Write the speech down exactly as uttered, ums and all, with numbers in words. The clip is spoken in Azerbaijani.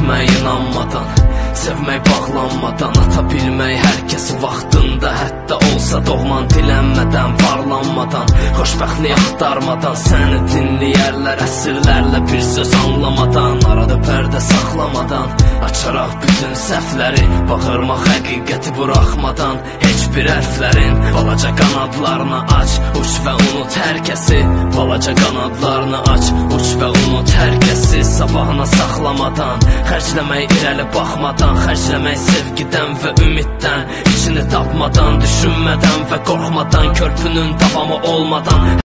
etmək inanmadan, sevmək bağlanmadan, ata bilmək hər kəsi vaxtında, hətta olsa doğman dilənmədən, varlanmadan, xoşbəxtlik axtarmadan, səni dinləyərlər əsrlərlə bir söz anlamadan, arada pərdə saxlamadan, açaraq bütün səhvləri, bağırmaq həqiqəti buraxmadan, heç bir hərflərin balaca qanadlarını aç, uç və unut hər kəsi, balaca qanadlarını aç, uç və unut hər kəsi, sabahına saxlamadan, xərcləmək irəli baxmadan, xərcləmək sevgidən və ümiddən, içini tapmadan, düşünmədən və qorxmadan, körpünün davamı olmadan.